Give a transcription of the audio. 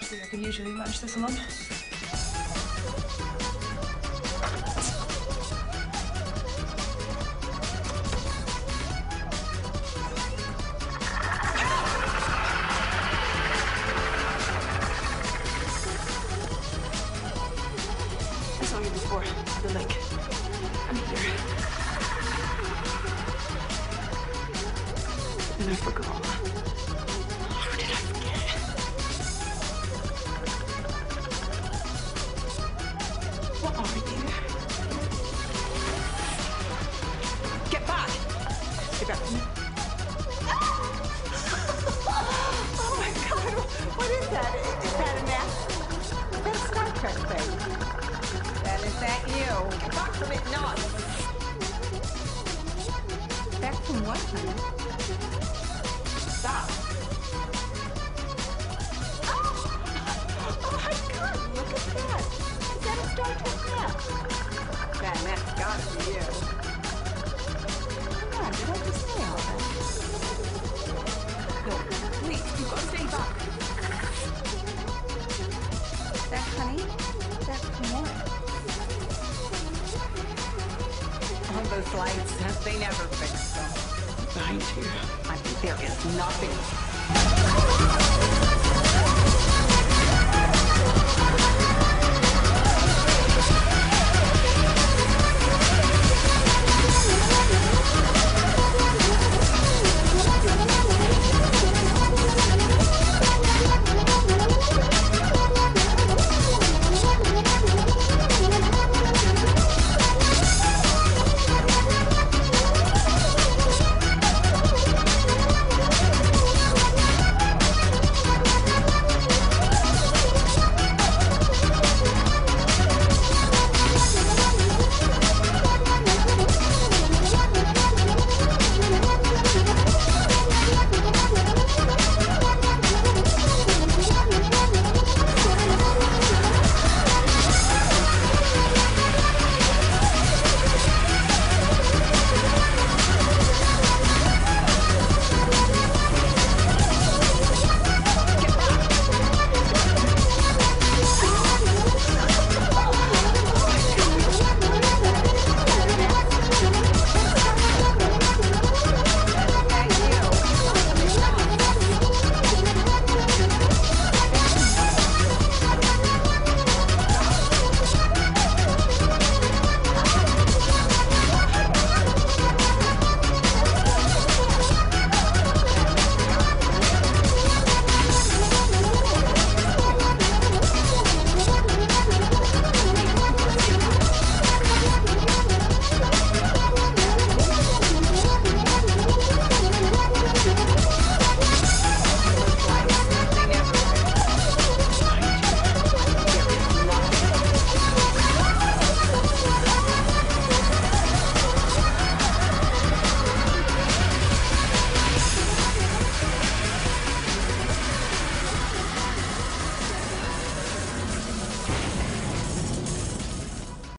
See, I could usually manage this alone. I saw you before, the lake. I'm here. And I forgot. How did I forget? What are you? Get back! Get back from me. Oh my God, what is that? Is that a mask? That's Star Trek thing. Then is that you? Get back from it, not. Back from what, honey? Stop. Oh my God, look at that. Is that a Star Trek mask? That mask gotta be you. Come on, did I just say all that? No, please, you've got to stay back. That honey? That from what? All those lights, they never fix them. Behind you. I think there is nothing.